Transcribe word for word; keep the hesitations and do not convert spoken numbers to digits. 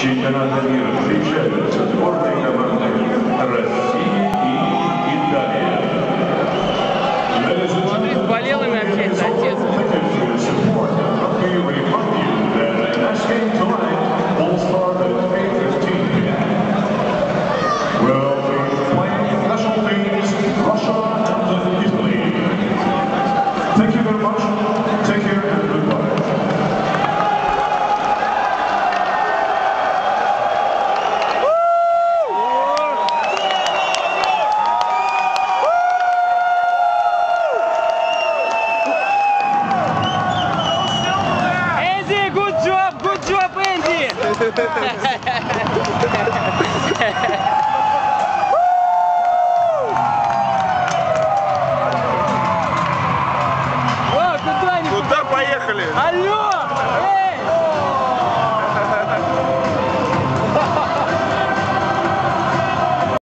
чемпионата мира встречаются сборные команды России и Италии. Смотри, с болелыми общается отец. Thank you very much. Take care and goodbye. Andy, good job, good job, Andy. Куда поехали? Алло!